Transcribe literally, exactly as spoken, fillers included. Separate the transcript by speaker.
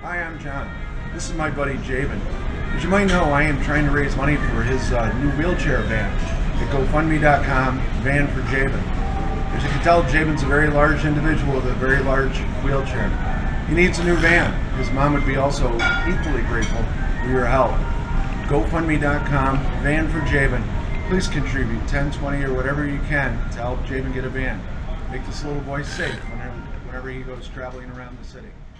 Speaker 1: Hi, I'm John. This is my buddy Jaben. As you might know, I am trying to raise money for his uh, new wheelchair van at GoFundMe dot com, Van for Jaben. As you can tell, Jaben's a very large individual with a very large wheelchair. He needs a new van. His mom would be also equally grateful for your help. GoFundMe dot com, Van for Jaben. Please contribute ten, twenty, or whatever you can to help Jaben get a van. Make this little boy safe whenever, whenever he goes traveling around the city.